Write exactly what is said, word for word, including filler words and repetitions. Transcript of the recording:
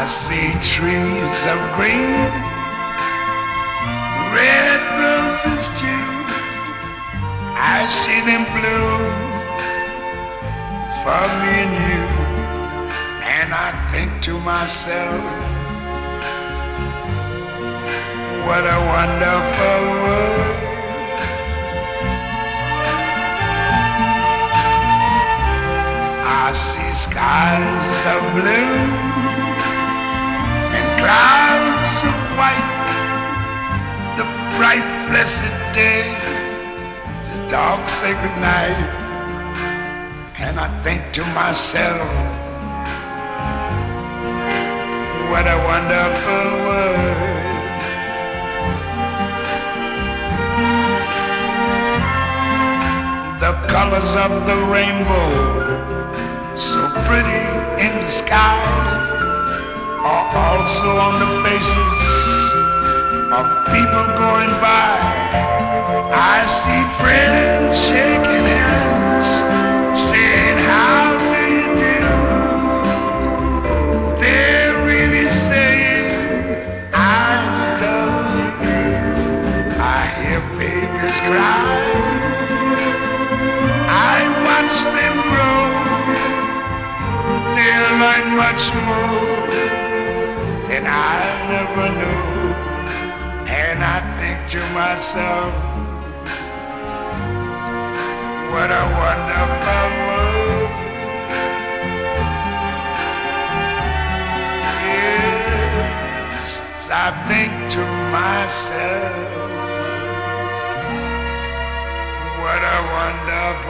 I see trees of green, red roses too. I see them bloom for me and you. And I think to myself, what a wonderful world. I see skies of blue and clouds of white, the bright blessed day, the dark sacred night. And I think to myself, what a wonderful world. The colors of the rainbow, so pretty in the sky, are also on the faces of people going by. I see friends shaking hands, saying, how do you do? They're really saying, I love you. I hear babies cry, I watch them grow. They'll learn much more than I never knew. And I think to myself, what a wonderful world. Yes, I think to myself, what a wonderful